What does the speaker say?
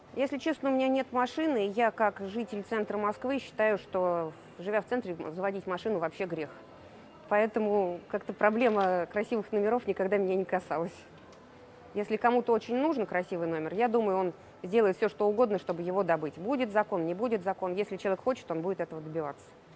Если честно, у меня нет машины, и я, как житель центра Москвы, считаю, что, живя в центре, заводить машину вообще грех. Поэтому как-то проблема красивых номеров никогда меня не касалась. Если кому-то очень нужен красивый номер, я думаю, он сделает все, что угодно, чтобы его добыть. Будет закон, не будет закон. Если человек хочет, он будет этого добиваться.